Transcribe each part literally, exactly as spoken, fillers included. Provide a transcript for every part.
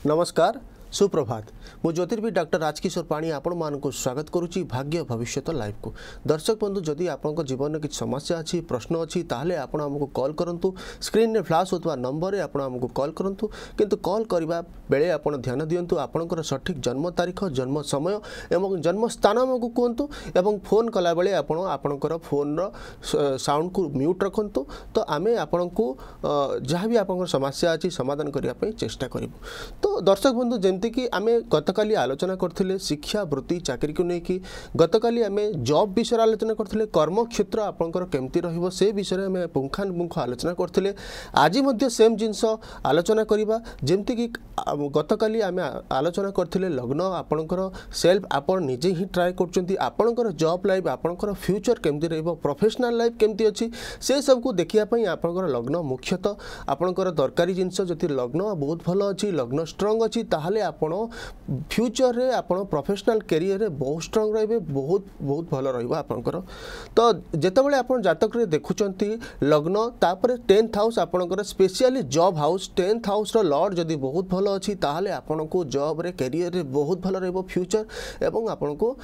नमस्कार सुप्रभात मु ज्योतिर्विद डॉक्टर राजकिशोर पाणी आपण मानक स्वागत करुच्ची भाग्य भविष्य लाइव को। दर्शक बंधु जदि आपण जीवन में किसी समस्या अच्छी प्रश्न अच्छी ताहले आपण हमको कॉल करंतु। स्क्रीन में फ्लैश होता नंबर आपण हमको कॉल करंतु, किंतु कॉल करबा बेले आपण ध्यान दियंतु आपणकर सठिक जन्म तारीख जन्म समय एवं जन्म स्थान हमको कहतु एवं फोन कला बेले आपण आपणकर फोन रो साउंड को म्यूट रखंतु। तो आमे आपण को जहाँ भी आपणकर समस्या अच्छी समाधान करने पे चेष्टा करिबु। तो दर्शक बंधु जेमती कि आमे गतकाली आलोचना करथिले शिक्षा वृत्ति चाकरी को लेकिन गतकाली आमे जॉब विषय आलोचना करथिले कर्म क्षेत्र आपणकर केमती रहिबो से विषय में पुंखानुपुंख आलोचना करथिले। आज मध्य सेम जिनस आलोचना करिबा जेमती कि गतकाली आमे आलोचना करथिले लग्न आपणकर सेल्फ आपण निजे ही ट्राई करचंती आपणकर जॉब लाइफ आपणकर फ्यूचर केमती रहिबो प्रोफेशनल लाइफ केमती अछि से सब को देखिया पई आपणकर लग्न मुख्यतः आपणकर दरकारी जिनस जति लग्न बहुत भलो अछि लग्न स्ट्रांग अछि ताहाले आपण फ्यूचर रे आपण प्रोफेशनल कैरियर रे बहुत स्ट्रांग रहिबे बहुत बहुत भलो रहिबो आपणकर। तो जेतेबेले आपण जातक रे देखुचंती लग्न तापर टेंथ हाउस आपणकर specially job house tenth house रो लॉर्ड जदी बहुत भलो अछि ताहाले आपण को जॉब रे कैरियर रे बहुत भलो रहिबो फ्यूचर एवं आपण को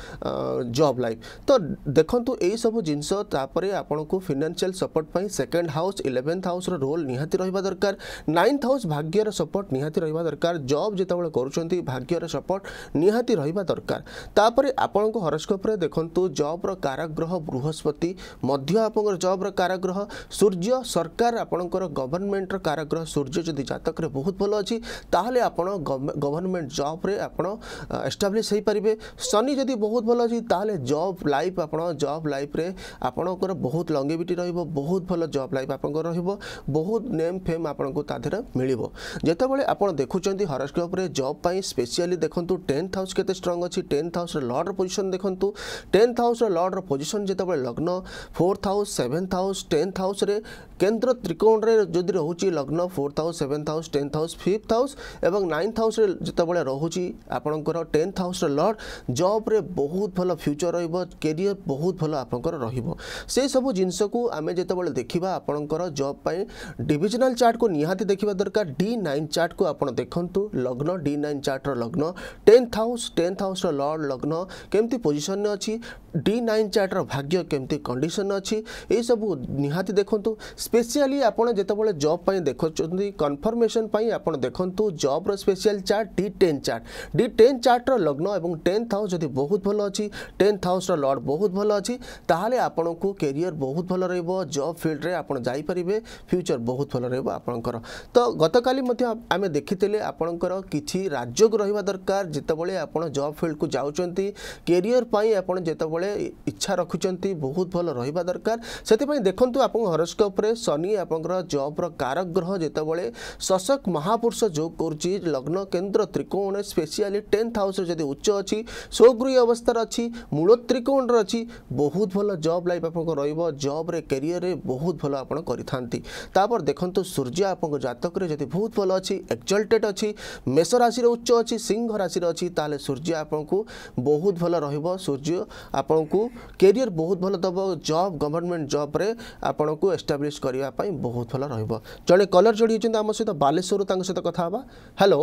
जॉब लाइफ। तो देखंतु एई सब जिंस तापर आपण को फाइनेंशियल सपोर्ट पई सेकंड हाउस इलेवेंथ हाउस रो रोल निहाती रहिबा दरकार। नाइन्थ हाउस भाग्य रो सपोर्ट निहाती रहिबा दरकार। जॉब जेतेबेले करूचंती भाग्यर सपोर्ट निहाती रहिबा दरकार। तापरे आपण को हॉरोस्कोप रे देखंतु जॉब रो कारक ग्रह बृहस्पति मध्य आपनकर जॉब रो कारक ग्रह सूर्य सरकार आपनकर गवर्नमेंट रो कारक ग्रह सूर्य जदि जातक रे बहुत भलो अछि ताहले आपण गवर्नमेंट जॉब रे आपण एस्टैब्लिश हे परिबे। शनि जदि बहुत भलो अछि ताहले जॉब लाइफ आपण जॉब लाइफ रे आपनकर बहुत लॉन्गेविटी रहिबो बहुत भलो जॉब लाइफ आपनकर रहिबो बहुत नेम फेम आपण को ताधेर मिलिबो। जेतेबेले आपण देखुचंती हॉरोस्कोप रे जॉब पाई स्पेशली देखंतु टेंथ हाउस केते स्ट्रांग अछि टेंथ हाउस रे लॉर्ड रो पोजीशन देखंतु टेंथ हाउस रे लॉर्ड रो पोजीशन जेतेबेले लग्न fourth house seventh house tenth house रे केंद्र त्रिकोण रे जदि रहउची लग्न fourth house seventh house tenth house fifth house एवं नाइन्थ हाउस रे जेतेबेले रहउची आपनकर टेंथ हाउस रे लॉर्ड जॉब रे बहुत भलो फ्यूचर रहिबो कैरियर बहुत भलो आपनकर रहिबो। से सब जिंस को आमे जेतेबेले देखिबा आपनकर जॉब पई डिविजनल चार्ट को निहाती देखिबा दरकार। डी नाइन चार्ट को आपण देखंतु लग्न डी नाइन चार्ट रो लग्न टेंथ हाउस टेंथ हाउस रो लॉर्ड लग्न केमती पोजीशन ने अछि डी नाइन चार्ट रो भाग्य केमती कंडीशन अछि ए सब निहाती देखंतु। स्पेशली आपण जेतेबेले जॉब पई देखछथि कंफर्मेशन पई आपण देखंतु जॉब रो special chart D ten chart D ten chart रो लग्न एवं टेंथ हाउस जदि बहुत भलो अछि टेंथ हाउस रो लॉर्ड बहुत भलो अछि ताहाले आपण को कैरियर बहुत भलो रहइबो जॉब फील्ड रे आपण जाई परिबे फ्यूचर बहुत भलो रहइबो आपणकर। तो गतकाली मध्ये आमे देखितेले आपणकर किछि राज्य को रहिबा दरकार जेतेबेले आपण जॉब फील्ड को जाउचंती कैरियर पई आपण जेतेबेले इच्छा रखुचंती बहुत भलो रहिबा दरकार। सेति पई देखंतु आपण हॉरोस्कोप रे शनि आपनकर जॉब रो कारक ग्रह जेतेबेले शशक महापुरुष जोग करची लग्न केंद्र त्रिकोण स्पेशली टेंथ हाउस जदि उच्च अछि स्वगृही अवस्था अछि मूल त्रिकोण रे अछि बहुत भलो जॉब लाइफ आपन रहिबो जॉब रे कैरियर रे बहुत भलो आपन करिथांती। तापर देखंतु सूर्य आपन जातक रे जदि बहुत भलो अछि एक्सल्टेड अछि मेष राशि रे उच्च अछि सिंह राशि रे अछि ताले सूर्य आपन को बहुत भलो रहिबो सूर्य आपन को कैरियर बहुत भलो दबो जॉब गवर्नमेंट जॉब रे आपन को एस्टैब्लिश करिया पई बहुत भलो रहिबो। जने कलर जोडी छिन हम सहित बालेश्वर तांग सहित कथा हबा। हेलो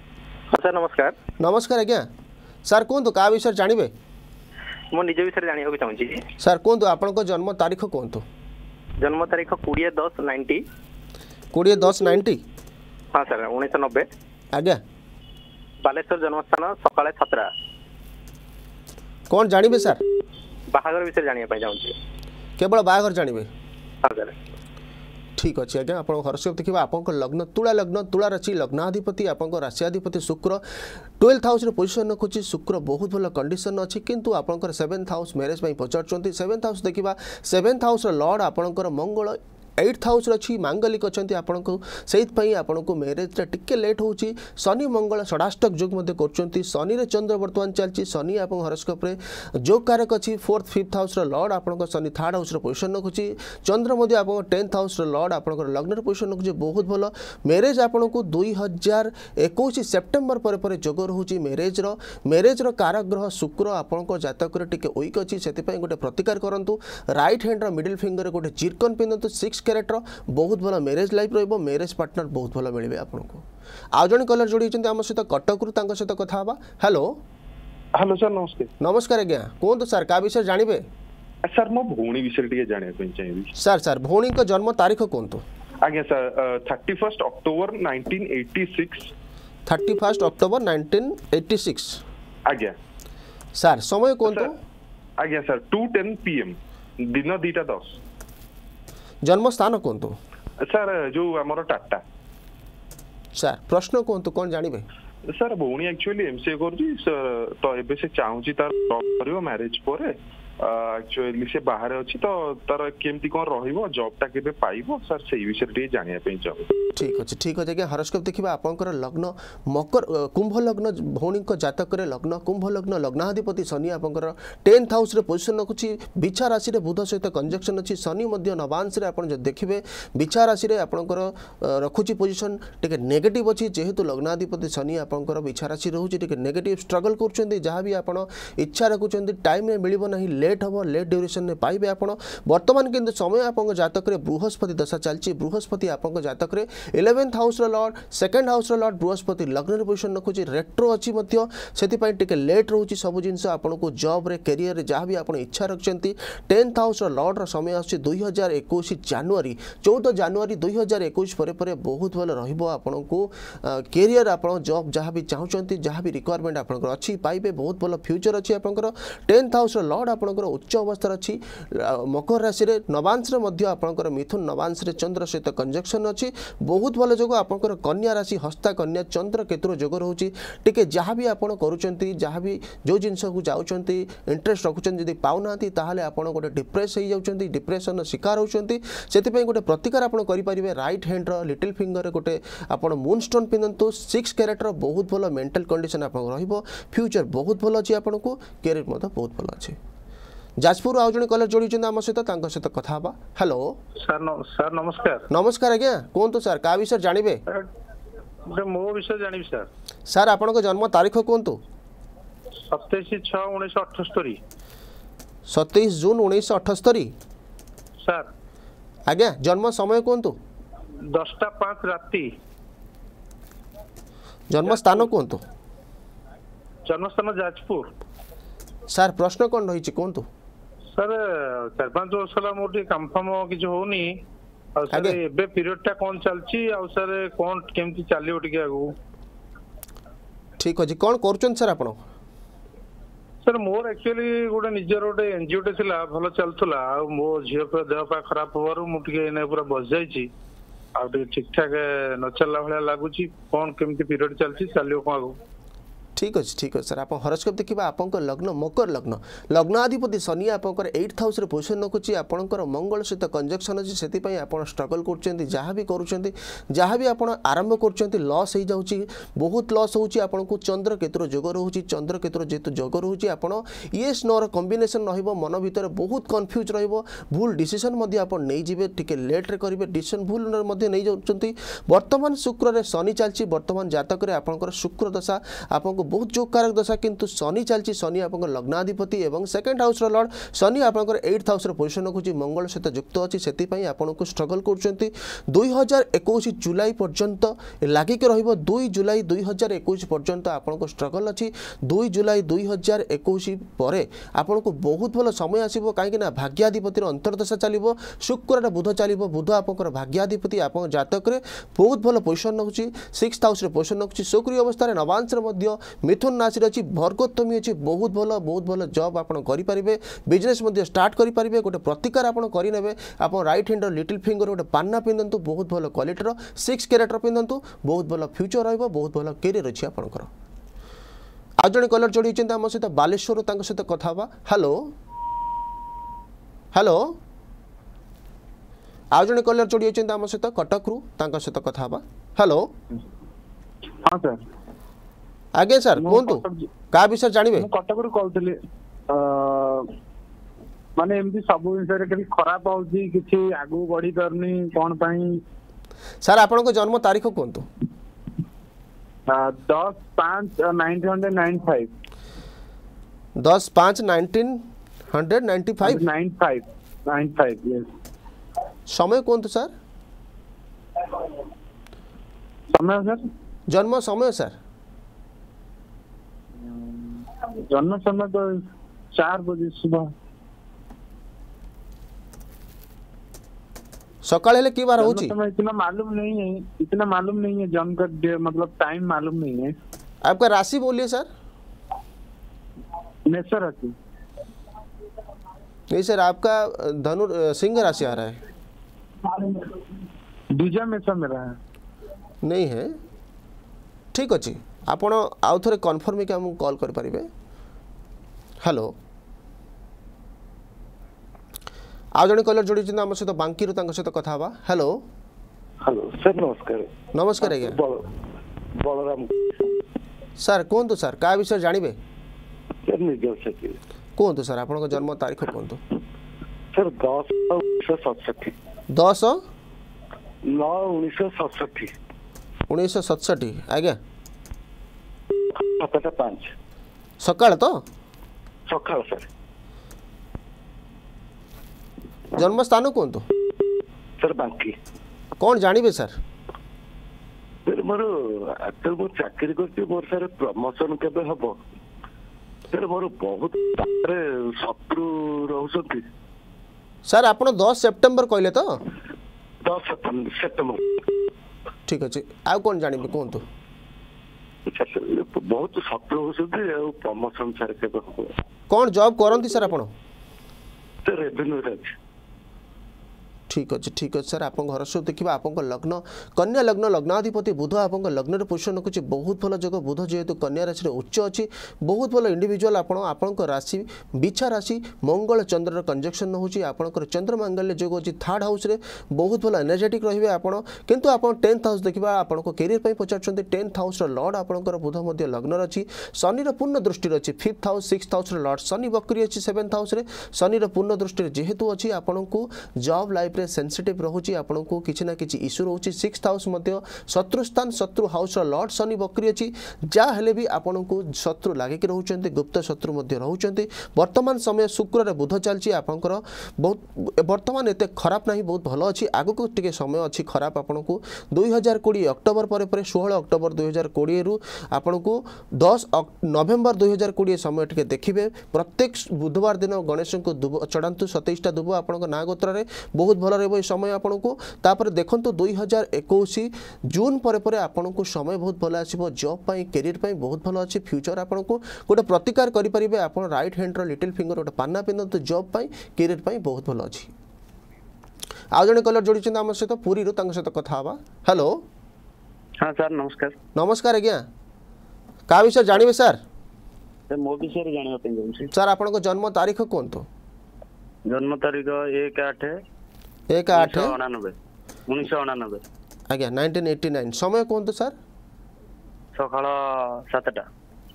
सर नमस्कार। नमस्कार आज्ञा सर कोन तो का विषय जानिबे मो निज विषय जानियो के चाहूची सर कोन तो आपन को जन्म तारीख कोन तो जन्म तारीख बीस दस नब्बे बीस दस नब्बे हां सर उन्नीस सौ नब्बे आज्ञा बालेश्वर जन्मस्थान सकाळे छतरा कौन जानिबे सर बाहागर विषय जानिया पय जाउची केवल बाहागर जानिबे हां सर ठीक अच्छे आज्ञा आप हॉरोस्कोप देखिए आपन लग्न तुला लग्न तुला राशि लग्नाधिपति आपन राशियाधिपति शुक्र ट्वेल्थ हाउस रे पोजीशन रखुची शुक्र बहुत भलो कंडीशन अच्छी किंतु आपन सेवेंथ हाउस मैरेज पई पचारचंती सेवेंथ हाउस देखिबा सेवेंथ हाउस रो लॉर्ड आपन मंगल एट्थ हाउस अच्छी मांगलिक अच्छा आपन को से आपन को मैरेज टिके लेट होची शनि मंगल षडाष्टक जोग मध्य कर शनि रे चंद्र वर्तमान चलती शनि आप हॉरोस्कोप रे जोग कारक अच्छी फोर्थ फिफ्थ हाउस रो लॉर्ड आपन शनि थर्ड हाउस रो पोजीशन रखुची चंद्र मध्य आप टेंथ हाउस रो लॉर्ड आपन लग्न रो पोजीशन रखुची बहुत भलो मैरेज आपन को दुई हजार इक्कीस सेप्टेम्बर पर पर जोग रहउची मैरेज रो मैरेज रो कारक ग्रह शुक्र आपन को जातक रे टिके वीक अच्छी से गोटे प्रतिकार करंतु राइट हैंड रो मिडिल फिंगर रे गोटे चिरकन पिंदंतु सिक्स कैरेक्टर बहुत भला मैरेज लाइफ रो मैरेज पार्टनर बहुत भला मिलबे आपन को। आउ जन कलर जोड़ी आम सहित कटक रु सहित कथा हवा। हेलो हेलो सर नमस्ते। नमस्कार आज्ञा कहतु सर क्या विषय जानवे? सर मो भौणी विषय टिके जानिया चाहिए। सर सर भौणी को जन्म तारीख कहतु? आज्ञा sir thirty first October nineteen eighty six. Thirty first October nineteen eighty six. आज्ञा सर समय कहतु? आज्ञा सर टू टेन पीएम दिन दीटा दस। जन्म स्थान कहतु? सर जो आमर टाटा। सर प्रश्न कहतु कौन जानवे? सर भौणी एक्चुअली एमसीए करूची सर तो एबे से चाहूची तार जॉब करियो मैरिज परे एक्चुअली से बाहर अछि तो तार केमती कोन रहिबो जॉब ता केबे पाइबो सर सेही विषय टे जानिया पे चाहू। ठीक अछि ठीक अछि आज्ञा हॉरोस्कोप देखिबा आपनकर लग्न मकर कुंभ लग्न भौणी को जातक रे लग्न कुंभ लग्न लग्नाधिपति शनि आपनकर टेंथ हाउस रे पोजीशन रखुची बिछा राशि रे बुध सहित कंजक्शन अछि शनि मध्य नवांश रे आपन जे देखिबे बिछा राशि रे आपनकर रखुची पोजीशन टिके नेगेटिव अछि जेहेतु लग्नाधिपति शनि आपनकर बिछा राशि रहउची टिके नेगेटिव स्ट्रगल करचंदी जहां भी आपन इच्छा रखुचंदी टाइम रे मिलिबो नाही लेट हबो लेट ड्यूरेशन ने पाइबे आपन वर्तमान किंतु समय आपन जातक रे बृहस्पति दशा चलची बृहस्पति आपन जातक रे इलेवेंथ हाउस रो लॉर्ड सेकंड हाउस रो लॉर्ड बृहस्पति लग्न रे पोजीशन रखुची रेट्रो अछि मध्य सेति पई टिके लेट रहउची सब जिंस आपन को जॉब रे करियर रे जहां भी आपन इच्छा रखचंती टेंथ हाउस रो लॉर्ड रो समय आछि दो हज़ार इक्कीस जनवरी चौदह जनवरी दो हज़ार इक्कीस परे परे बहुत भल रहिबो आपन को करियर आपन जॉब जहां भी चाहउचंती जहां भी रिक्वायरमेंट आपन को अछि पाइबे बहुत भल फ्यूचर अछि आपन को टेंथ हाउस रो लॉर्ड आपन को उच्च अवस्था अछि मकर राशि रे नवांश रे मध्य आपन को मिथुन नवांश रे चंद्र सहित कंजक्शन अछि बहुत भल जोग आपन कन्या राशि हस्ता कन्या चंद्र केतुर जोग रहउची टिके जहां भी आपन करूचंती जहां भी जो जिंस को जाउचंती इंटरेस्ट रखुचंती यदि पाउनाती ताहाले आपन गोटे डिप्रेस हो जाउचंती डिप्रेशन शिकार होउचंती सेति पई गोटे प्रतिकार आपन करि परिबे राइट हैंड रो लिटिल फिंगर रे गोटे आपन मून स्टोन पिनंतु सिक्स कैरेट रो बहुत भल मेंटल कंडीशन आपन रहिबो फ्यूचर बहुत भल अछि आपन को कैरियर मत बहुत भल अछि। जाजपुर आउ जने कलर जोड़ी आम सहित तांको सहित कथा हबा। हेलो सर न, सर नमस्कार। नमस्कार आज्ञा कहतु सर का विषय जानवे? मो विषय जानिबी सर। सर आपन जन्म तारीख कहतु? सत्ताईस छह उन्नीस अठस्तरी। सत्ताईस जून उन्नीस अठस्तरी सर। आज्ञा जन्म समय कहतु? दसटा पाँच राति। जन्म स्थान कहतु? जन्म स्थान जाजपुर। सर प्रश्न कौन रही कहतु? सर चार पांच वर्ष होला मोर टी कंफर्म किछ होनी आ सर एबे पीरियड टा कोन चलची आ सर कोन केमती चालियो टिके आगु? ठीक अछि कोन करचन सर आपण? सर मोर एक्चुअली गोटे निजर गोटे एनजीओ टे थिला भलो चलथुला आ मो झियो पे देह पा खराब होवारु मु टिके एने पूरा बस जाईची आ टिके ठीक ठाक न चलला भला लागुची कोन केमती पीरियड चलची चालियो को आगु? ठीक अच्छे ठीक अच्छे सर आप हॉरोस्कोप देखिबा आपनकर लग्न मकर लग्न लग्नाधिपति शनि आपनकर एट्थ हाउस रे पोजीशन रखुची आपनकर मंगल सहित कंजक्शन अछि सेति पई आपण स्ट्रगल करचंती जहां भी करूचंती जहां भी आपण आरंभ करचंती लॉस हो जाउची बहुत लॉस होउची आपन को चंद्र केतुर जोग रहउची चंद्र केतुर जेतु जोग रहउची आपण यस नो र कॉम्बिनेशन रहइबो मन भीतर बहुत कंफ्यूज रहइबो भूल डिसीजन मध्ये आपण नै जिवे टिके लेट रे करिवे डिसीजन भूल मध्ये नै जाउचंती वर्तमान शुक्र रे शनि चलची वर्तमान जातक रे आपनकर शुक्र दशा आपन बहुत जोग कारक दशा किंतु शनि चलची शनि आपन लग्नाधिपति एवं सेकंड हाउस रो लॉर्ड शनि आपन एट्थ हाउस रो पोजीशन रखुची मंगल सहित युक्त अछि सेति पई आपन को स्ट्रगल करचंती दो हज़ार इक्कीस जुलाई पर्यंत लागि के रहइबो दो जुलाई दो हज़ार इक्कीस पर्यंत आपन को स्ट्रगल अछि दो जुलाई दो हज़ार इक्कीस परे आपन को बहुत भलो समय आसीबो काहे कि ना भाग्याधिपति रो अंतर्दशा चलिबो शुक्र रे बुध चलिबो बुध आपन भाग्याधिपति आपन जातक रे बहुत भलो पोजीशन रखुची सिक्स्थ हाउस रे पोजीशन रखुची सक्रिय अवस्था रे नवांश रे मध्य मिथुन राशि रही भर्गोत्तमी अच्छी बहुत भल बहुत भल जॉब आप करेंगे बिजनेस स्टार्ट करेंगे गोटे प्रतिकार आप करेंगे आप राइट हैंड लिटिल फिंगर गोटे पान्ना पिंधतु बहुत भल क्वालिटीर सिक्स कैरेटर पिंधतु बहुत भल फ्यूचर रहा बहुत भल कैरियर अच्छी आपंकर आज जड़े कलर जोड़ी आम सहित बालेश्वर सहित कथा हवा। हेलो हेलो आज जड़े कलर जोड़ी आम सहित कटक रु सहित कथा हवा। हेलो हाँ सर आगे सर कहतु का विषय जानवे? कटक रु कहतली माने एमती सब विषय के खराब होउची किछि आगु बढ़ी करनी कोन पई? सर आपन को जन्म तारीख कहतु? दस पाँच नाइनटीन नाइंटी फाइव। दस पाँच nineteen ninety five ninety five ninety five yes. समय कहतु सर? समय सर जन्म समय सर जन्म समय तो चार बजे सुबह। सकाळ हेले की बार जन्म होची समय इतना मालूम नहीं है, इतना मालूम नहीं है जन्म का डे- मतलब टाइम मालूम नहीं है। आपका राशि बोलिए सर। नेसर राशि। नहीं सर आपका धनु सिंह राशि आ रहा है। दूजा में सा मेरा है। नहीं है ठीक अच्छे आपण आउ थे कन्फर्म कि आमको कॉल करें। हेलो आउ जड़े कलर जोड़ी आम सहित बांकी सहित कथा हवा। हेलो हेलो सर नमस्कार। नमस्कार आज्ञा बलराम सर कहतु सर क्या विषय जानवे सर निर्जल सचिव कहतु सर आप जन्म तारीख कहतु सर दस उन्नीस सतसठी दस नौ उन्नीस सतसठी उन्नीस सतसठी आज्ञा सातटा पाँच सकाळ तो सकाळ सर जन्म स्थान कहतु सर बांकी कौन जानवे सर सर मोर आजकल मो चाकरी करती मोर सर प्रमोशन केबे हबो सर मोर बहुत शत्रु रहउछंती सर आप दस सेप्टेम्बर कहले तो दस सेप्टेम्बर ठीक अच्छे आउ कौन जानवे कहतु बहुत शत्रु होउछंती आ प्रमोशन सर केबे हबो कौन जॉब करती सर आप सर रेवेन्यू राज ठीक अच्छे ठीक अच्छे सर आप घर सब देखिए आप लग्न कन्या लग्न लग्नाधिपति बुध आप लग्न पोषण रखुच्छे बहुत भल जग बुध जेहेतु कन्या राशि उच्च अच्छी बहुत भल इंडिविजुअल आपण राशि बिछा राशि मंगल चंद्र कंजक्शन होची आपंकर चंद्र मांगल्य जोग अच्छी थर्ड हाउस रे बहुत भल एनर्जेटिक रहिबे आपण किंतु आपण टेन्थ हाउस देखिबा आपण कैरियर पई पचारछन्ते टेन्थ हाउस रो लॉर्ड आपणकर बुध मध्य लग्न अछि शनि रो पूर्ण दृष्टि अछि फिफ्थ हाउस सिक्स्थ हाउस रो लॉर्ड शनि वक्री अछि सेवेंथ हाउस रे शनि रो पूर्ण दृष्टि जेहेतु अछि आपणको जॉब लाइफ सेंसिटिव रोचे आपन को किसी ना किसी इश्यू रोचे सिक्स्थ हाउस मध्य शत्रु स्थान शत्रु हाउस लॉर्ड शनि वक्री अच्छी जहाँ हेले भी आपन को शत्रु लगिक रोचे गुप्त शत्रु मध्य रोचे वर्तमान समय शुक्र रे बुध चलती आपंकर बहुत वर्तमान एत खराब नहीं बहुत भल अच्छी आग को टे समय अच्छी खराब आपन को दुई हजार कोड़े अक्टोबर पर षोह अक्टोबर दुई हजार कोड़े रु आपन को दस नवेम्बर दुई हजार कोड़े समय टे देखिए प्रत्येक बुधवार दिन गणेश को दुब चढ़ातु सतैशटा दुब आपण ना गोत्र बहुत भल रही समय आपन को तापर देखंतु दुई हजार इक्कीस जून पर पर आपन को समय बहुत भल आसीबो जॉब पाई कैरियर पाई बहुत भल अछि फ्यूचर आपन को गोटे प्रतिकार करि परिबे आपन राइट हैंड रो लिटिल फिंगर गोटे पान्ना पिनंतु जॉब पाई कैरियर पाई बहुत भल अछि आ जने कलर जोड़ी छिन हम सहित पूरी रु तंग सहित कथा हवा। हेलो हाँ सर नमस्कार। नमस्कार आज्ञा का विषय जानिबे सर सर मो विषय रे जानिबा पे जाउछी सर आपन को जन्म तारीख कोनतो जन्म तारीख एक आठ एक आठ अणानबे उन्नीस अणानबे आज्ञा नाइंटीन एटी नाइन समय कहतु सर सकाळ सातटा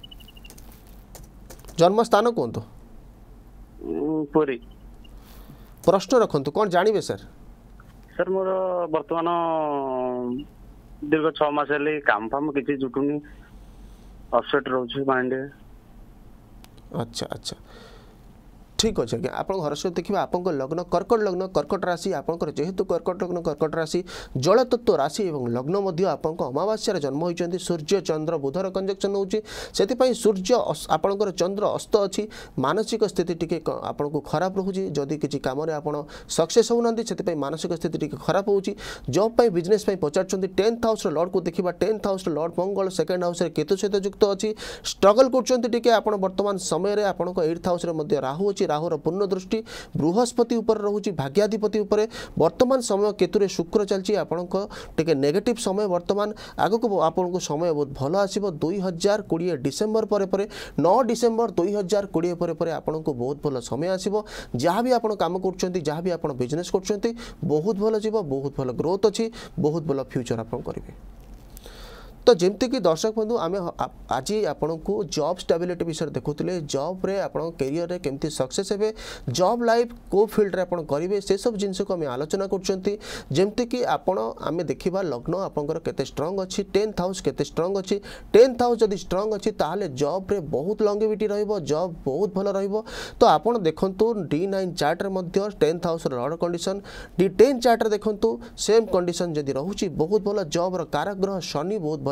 जन्म स्थान कहतु पुरी प्रश्न रखु कौन जानवे सर सर मोर वर्तमान दीर्घ छह मास हेले काम फाम किसी जुटुनी अपसेट रोचे माइंड। अच्छा अच्छा ठीक अच्छे आज्ञा आप घर सहित देखिए आप लग्न कर्कट लग्न कर्कट राशि आपंकर जेहेतु कर्कट लग्न कर्कट राशि जल तत्व राशि और लग्न आप अमावास्यार जन्म होती सूर्य चंद्र बुधर कंजक्शन होची सूर्य आपंकर चंद्र अस्त अच्छी मानसिक स्थिति टी आपन को खराब रोचे जदि किसी कम आप सक्सेस होना से मानसिक स्थिति टी खराब होची जॉब बिजनेस पचार टेन्थ हाउस लॉर्ड को देखा टेन्थ हाउस लॉर्ड मंगल सेकेंड हाउस केतु सहित युक्त अच्छी स्ट्रगल कर वर्तमान समय आप एट्थ हाउस राहु अच्छी राहुर पूर्ण दृष्टि बृहस्पति उपर रोचे भाग्याधिपति उपर वर्तमान समय केतुरे शुक्र चलती आपंटे नेगेटिव समय वर्तमान आग को आपको समय बहुत भल आसो दुई हजार कोड़े डिसेम्बर पर पर नौ डिसेम्बर दुई हजार कोड़े पर पर आपन को बहुत भल समय आसो जहाँ भी आप कम कर जहाँ भी आप बिजनेस कर बहुत भल जीव बहुत भल ग्रोथ अच्छी बहुत भल फ्यूचर आप करेंगे। तो जमती कि दर्शक बंधु आम आज आपण को जॉब स्टेबिलिटी विषय देखुले जॉब रे आपण कैरियर रे केमती सक्सेस हे जॉब लाइफ को फील्ड रे आपण करेंगे से सब जिनस को आम आलोचना करमती कि आपण आम देखा लग्न आपंकर केते स्ट्रांग अच्छी टेन्थ हाउस केते स्ट्रांग अच्छी टेन्थ हाउस जदि स्ट्रांग अच्छी ताहले जॉब रे बहुत लंगेविटी रहिबो जॉब बहुत भल रहिबो। तो आपण देखंतु डी नाइन चार्ट रे मध्य tenth house lord condition D ten chart रे देखंतु सेम कंडीशन जदि रहउची बहुत भल जॉब रो कारक ग्रह शनि बहुत भल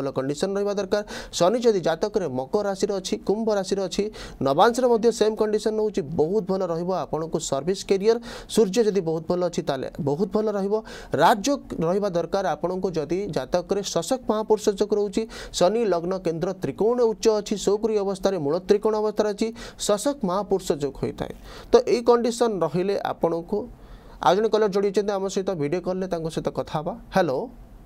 भल कंडीशन रहा दरकार शनि जदि जातक मकर राशि अच्छी कुंभ राशि अच्छी नवांश सेम कंडीशन रोचे बहुत भल रहा सर्विस कैरियर सूर्य जदि बहुत भल अच्छी बहुत भल राजयोग रहा दरकार आपन को जदि जातक शशक महापुरुष योग रोचे शनि लग्न केन्द्र त्रिकोण उच्च अच्छी सौकरी अवस्था मूल त्रिकोण अवस्था अच्छी शशक महापुरुष योग होता है तो यही कंडीशन रहिले आपण को आज जन कलर जोड़ी आम सहित वीडियो कॉल सहित कथा हेलो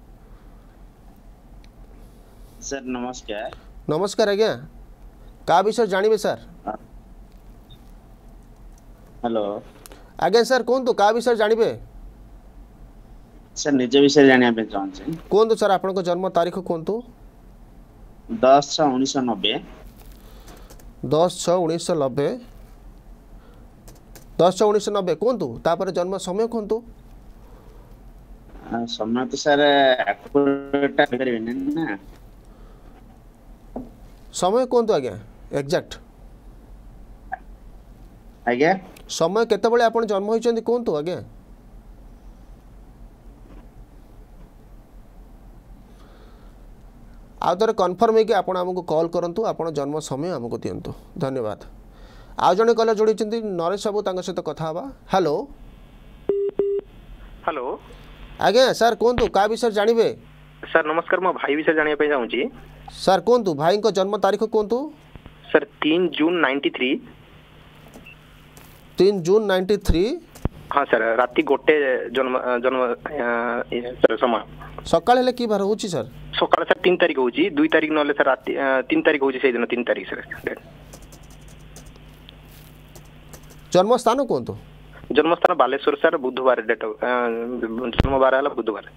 सर नमस्कार नमस्कार आज्ञा का विषय जानवे सर हेलो आज्ञा सर कहतु का विषय जानवे सर निज विषय जाना चाहूँ कहतु सर आपन जन्म तारीख कहतु दस छः उन्नीस नब्बे दस छः उन्नीस नब्बे दस छः उन्नीस नब्बे कहतु तापर जन्म समय कहतु समय तो सर ना समय कहतु आज्ञा एग्जैक्ट आज्ञा समय केतबेले आपण जन्म होइचंदी कहतु आज्ञा आउ थे कन्फर्म है कि आप आमको कॉल करूँ आप जन्म समय आमको दिंतु धन्यवाद आउ जड़े कल जोड़ी नरेश बाबू सहित कथा हेलो हेलो आज्ञा सर कहतु का विषय जानवे सर नमस्कार मो भाई विषय जानिया चाहूँगी सर कहतु भाई को जन्म तारीख कहतु सर तीन जून नाइंटी थ्री तीन जून नाइंटी थ्री हाँ सर राति गोटे जन्म जन्म समय सकाळ हेले की बार होची सर सकाळ सर तीन तारीख होची दुई तारीख नले सर राति तीन तारीख होची से दिन तीन तारीख सर जन्म स्थान कहतु जन्म स्थान बालेश्वर सर बुधवार डेट जन्म बार है बुधवार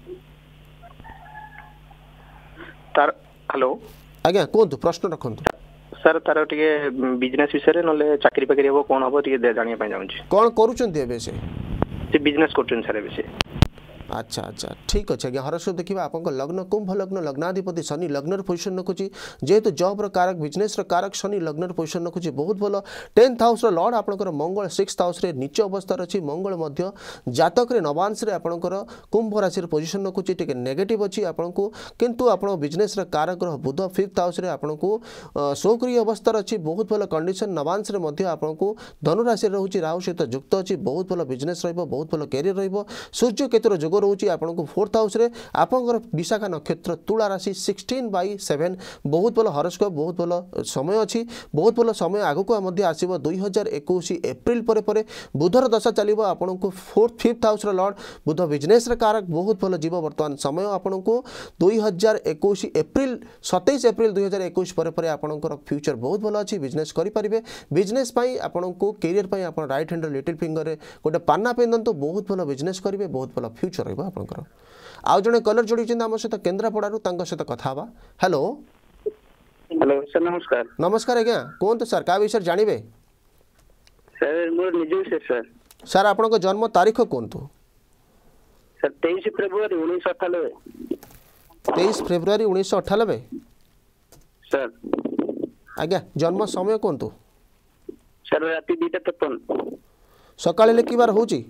तार हेलो आज्ञा कहतु प्रश्न रखंतु सर तार टिके बिजनेस विषय नले चाकरी पाकरी हो कोन हो टिके जानिया पय जाउँ कोन करूचंती एबे से से बिजनेस करछन सर एबे से अच्छा अच्छा ठीक अच्छे आज्ञा हरस्कोप देखा आप लग्न कुंभ लग्न लग्नाधिपति शनि लग्न पोजिशन रखुची जेहेतु जॉब कारक बिजनेस कारक शनि लग्न पोजिशन रखुची बहुत भल टेन्थ हाउस लॉर्ड आपंकर मंगल सिक्स हाउस नीच अवस्था अच्छी मंगल जातक नवांश आपंकर कुंभ राशि पोजिशन रखुची टे नेगेटिव अच्छी आपन को किंतु आप बिजनेस कारक बुध फिफ्थ हाउस आपन को सौकरी अवस्था अच्छी बहुत भल कंडीशन नवांश आपन को धनुराशि रोचे राहु सहित युक्त अच्छी बहुत भल बिजनेस बहुत भल कैरियर सूर्य केतुर जोग रोचे आपन को फोर्थ हाउस रे आपंकर विशाखा नक्षत्र तुला राशि सिक्सटीन बाई सेवेन बहुत भल हरस्कोप बहुत भल समय अच्छी बहुत भल समय आगक आसो दुई हजार एकुश एप्रिल पर पर बुधर दशा चलो आपन को fourth fifth house lord Budh business कारक बहुत भल जीव बर्तमान समय आपन को दुई हजार एकुश एप्रिल सतैश एप्रिल दुई हजार एकुश पर पर आपंकर फ्यूचर बहुत भल अच्छी बिजनेस करेंगे बिजनेस आपन को कैरियर पर आप राइट हैंड लिटिल फिंगर गोटे पाना पिंधु बहुत भल बिजनेस करेंगे बहुत भल फ्यूचर आपंकर आउ जड़े कलर जोड़ी आम सहित केन्द्रापड़ारू सहित कथा हेलो हेलो सर नमस्कार नमस्कार आज्ञा कहतु सर क्या विषय जानवे सर मोर निज विषय सर सर आपन जन्म तारीख कहतु सर तेईस फेब्रुआरी उन्नीस अठानबे तेईस फेब्रुआरी उन्नीस अठानबे सर आज्ञा जन्म समय कहतु सर राति दुईटा तेपन सकाळ हेले की बार होची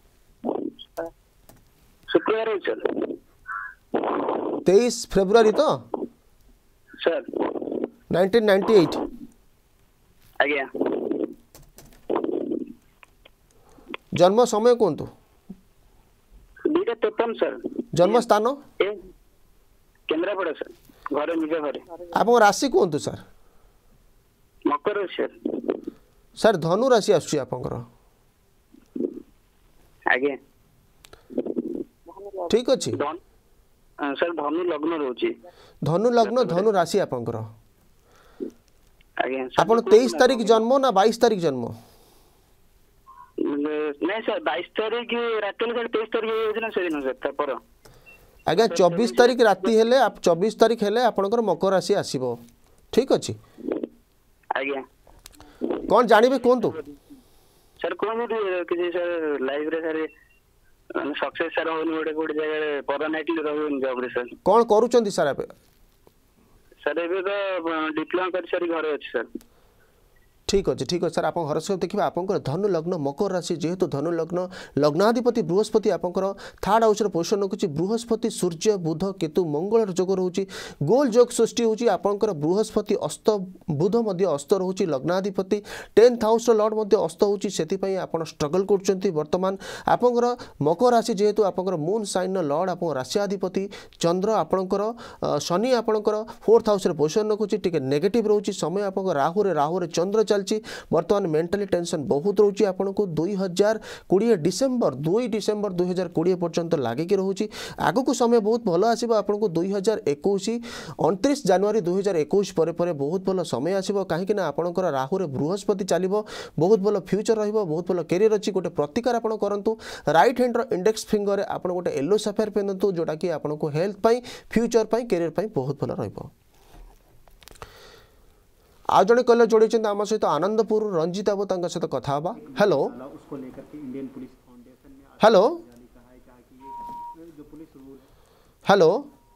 शुक्रवार है सर तेईस फेब्रुआरी तो सर नाइंटीन नाइंटी एट आज्ञा जन्म समय कहतु दुईटा तेपन सर जन्म स्थान ए केन्द्रापड़ा सर घर निज घर आप राशि कहतु सर मकर सर सर धनु राशि आसुची आपंकर आज्ञा ठीक अच्छी सर धनु लग्न रोचे धनु लग्न धनु राशि आपंकर आज्ञा आपन तेईस तारीख जन्म ना बाईस तारीख जन्म नहीं सर बाईस तारीख रात में तेईस तारीख ना से दिन सर पर आज्ञा चौबीस तारीख राति हेले आप चौबीस तारीख हेले आपनकर मकर राशि आसीबो ठीक अच्छी आज्ञा कौन जानवे कहतु सर कौन कि सर लाइव रे सर सक्सेस सर होनी गोटे गोटे जगह परमानेंटली रहन जॉब रे सर कौन करूचंदी सर आप सर एबे तो डिप्लोमा कर सर घर अछि सर ठीक अच्छे ठीक अच्छे सर आप हरस्कोप देखिए आपंकर धनु लग्न मकर राशि जेहेतु धनु लग्न लग्नाधिपति बृहस्पति आपंकर थर्ड हाउस पोजिशन रखुच्छी बृहस्पति सूर्य बुध केतु मंगल जोग रोचे गोल जोग सृष्टि होची आपंकर बृहस्पति अस्त बुध मध्य अस्त रोचे लग्नाधिपति टेन्थ हाउस लॉर्ड मध्य अस्त होची सेतिपई आपण स्ट्रगल करछंती वर्तमान आपंकर मकर राशि जेहेतु आपंकर मून साइन लॉर्ड आप राशियाधिपति चंद्र आपंकर शनि आपंकर फोर्थ हाउस पोजिशन रखुच्छी टिके नेगेटिव रोचे समय आप राहु राहु चंद्र चलती बर्तमान मेंटली टेंशन बहुत रोचे आपन को दुई हजार कोड़े डिसेम्बर दुई डिसेम्बर दुई हजार कोड़े पर्यंत लगिकी रोचे आग को समय बहुत भल आसो आपन को दुई हजार एकुश अणतीस जनवरी दुई हजार एकुश पर बहुत भल समय आसो कहीं आपंकर राहुरे बृहस्पति चलो बहुत भल फ्यूचर रहिबो बहुत भल कैरियर अच्छी गोटे प्रतिकार आपन करंतु राइट हैंड रो इंडेक्स फिंगर रे आपन गोटे येलो सफेयर पिंधतु जोटा कि आपन को हेल्थ पाई फ्यूचर पाई कैरियर पाई बहुत भल रहिबो आज जड़े कलर जोड़ी आम सहित आनंदपुर रंजित बाबू सहित कथा हाँ हेलो हेलो हेलो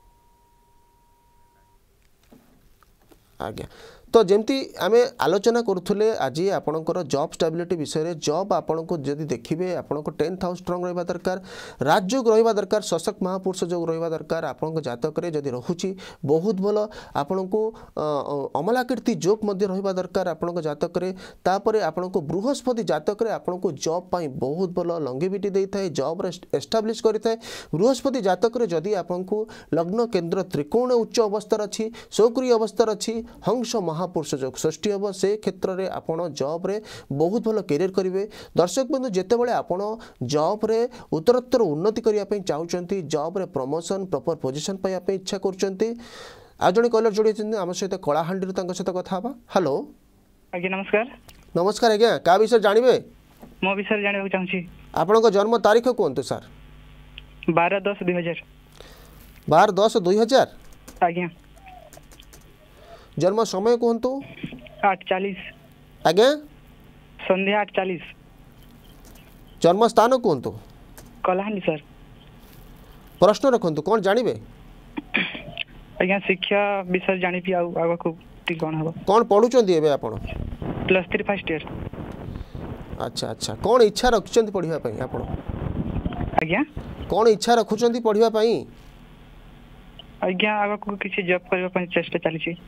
आज्ञा तो जमती आम आलोचना करुले आज आपणकर जॉब स्टेबिलिटी विषय जॉब आपन को जदि देखिए आपन को टेन्थ हाउस स्ट्रंग रहा दरकार राजयोग रहा दरकार शशक महापुरुष योग रहा दरकार आपन जातक जदि रोचे बहुत भल आपन को अमलाकीर्ति जोग रहा दरकार आपन जातक तापर आपन को बृहस्पति जातक आपन को जॉब पाई बहुत भल लंगेविटी दे था जॉब एस्टाब्लिश करता है बृहस्पति जातक जदि आपन को लग्न केन्द्र त्रिकोण उच्च अवस्था अच्छी सौक्रिय अवस्था अच्छी हंस महापुरुष योग सृष्टि हम से क्षेत्र में आपड़ जॉब रे बहुत भल कैरियर करेंगे दर्शक बंधु जितेबाला आपड़ जॉब रे उत्तरोत्तर उन्नति करने चाहते जॉब रे प्रमोशन प्रॉपर पोजीशन पाइबा इच्छा कर आज जड़े कलर जोड़ी आम सहित कलाहांडी सहित कथा हेलो आज्ञा नमस्कार नमस्कार आज्ञा क्या विषय जानवे मो विषय जानवा चाहिए आपण जन्म तारीख कहतु सर बारह दस दुई हजार बारह दस दुई हजार आज्ञा जन्म समय कहतु आठ चालीस आज्ञा संध्या आठ चालीस जन्म स्थान कहतु कलाहांडी सर प्रश्न रखु कौन जानवे आज्ञा शिक्षा विषय जानी आग को कौन हम कौन पढ़ुचंदी एबे आपण प्लस थ्री फर्स्ट ईयर अच्छा अच्छा कौन इच्छा रखुचंदी पढ़िबा पई आपण आज्ञा कौन इच्छा रखुचंदी पढ़िबा पई आज्ञा आग को किसी जॉब करबा पई चेष्टा चली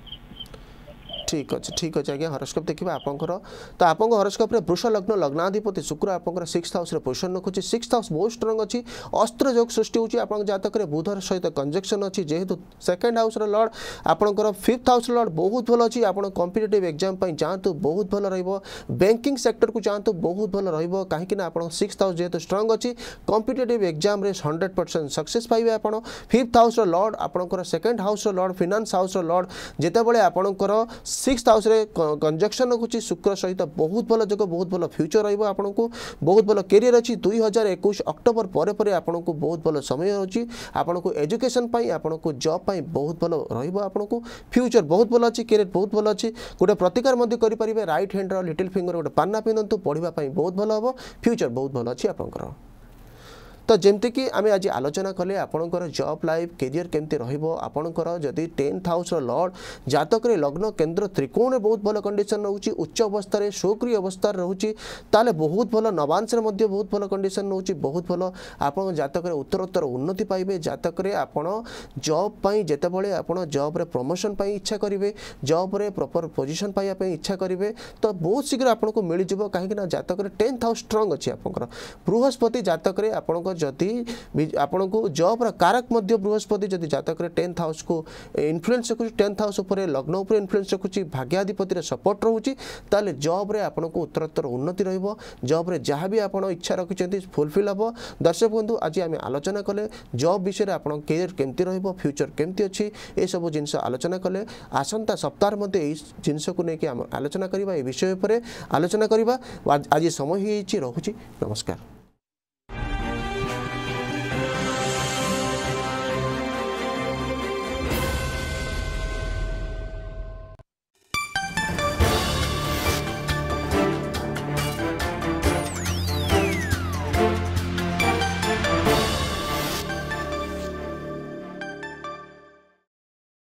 ठीक अच्छे ठीक अच्छे आज्ञा हरस्कोप देखिए आपंकर तो आप हरस्कोप वृष लग्न लग्नाधिपति शुक्र आपंकर सिक्स हाउस पोजिशन रखुच्छी सिक्स हाउस बहुत स्ट्रंग अच्छी अस्त्र योग सृष्टि होची आपन जातक बुधर सहित कंजक्शन अच्छी जेहेतु सेकेंड हाउस लॉर्ड आपंकर फिफ्थ हाउस लॉर्ड बहुत भल अच्छी आप कॉम्पिटिटिव एग्जाम जातु बहुत भल रहिबो बैंकिंग सेक्टर को जातु बहुत भल रहिबो कहीं आप सिक्स हाउस जेहेतु स्ट्रंग अच्छी कॉम्पिटिटिव एग्जाम रे हंड्रेड परसेंट सक्सेस पाइबे आप फिफ्थ हाउस लॉर्ड आपंकर second house lord finance house lord जितेबाला आपंकर सिक्स हाउस रे कंजक्शन रखुच्छी शुक्र सहित बहुत भल जगह बहुत भल फ्यूचर रहिबो आपन को बहुत भल कैरियर अच्छी दुई हजार एकुश अक्टोबर पर पर आपन को बहुत भल समय अच्छी आपन को एजुकेशन पाई आपन को जॉब पाई बहुत भल रहिबो आपन को फ्यूचर बहुत भल अच्छी कैरियर बहुत भल अच्छी गोटे प्रतिकार मध्य करि परिबे राइट हैंड रो लिटिल फिंगर गोटे पान्ना पिनंतु पढ़िबा पाई बहुत भल हबो फ्यूचर बहुत भल अच्छी आपनकर तो जमती कि आम आज आलोचना कले आपणकर जॉब लाइफ कैरियर केमती रहिबो आपणकर जदि टेन्थ हाउस लॉर्ड जातक लग्न केन्द्र त्रिकोण में बहुत भल कंडीशन रोचे उच्च अवस्था सक्रिय अवस्था रोचे ताले बहुत भल नवांश बहुत भल कंडीशन रोचे बहुत भल आप जातक उत्तरोत्तर उन्नति पाइबे जातक आपण जॉब पाई जेतेबेले आपण जॉब रे प्रमोशन पाई इच्छा करेंगे जॉब रे प्रॉपर पोजीशन पाइबा इच्छा करेंगे तो बहुत शीघ्र आपको मिल जाव कहीं जातक टेन्थ हाउस स्ट्रंग अच्छी आपंकर बृहस्पति जातक आपण जदि आपण को जॉब कारक मध्य बृहस्पति जदि जातक टेन्थ हाउस को इन्फ्लुएंस रखुच्छी टेन्थ हाउस उपर लग्न उपर इन्फ्लुएंस रखुच्छी भाग्याधिपति सपोर्ट रोचे ताले जॉब रे आपण को उत्तरोत्तर उन्नति रहिबो जॉब रे जहाँ भी आपण इच्छा रखिछन्ती फुलफिल हबो दर्शक बंधु आज आम आलोचना कले जॉब विषय आपण कैरियर केमती रहिबो फ्यूचर केमती अच्छी ए सब जिनस आलोचना कले आसंता सप्ताह मध्य ए जिनस को लेके आम आलोचना करबा ए विषय पर आलोचना करबा आज समय ही रहुची नमस्कार।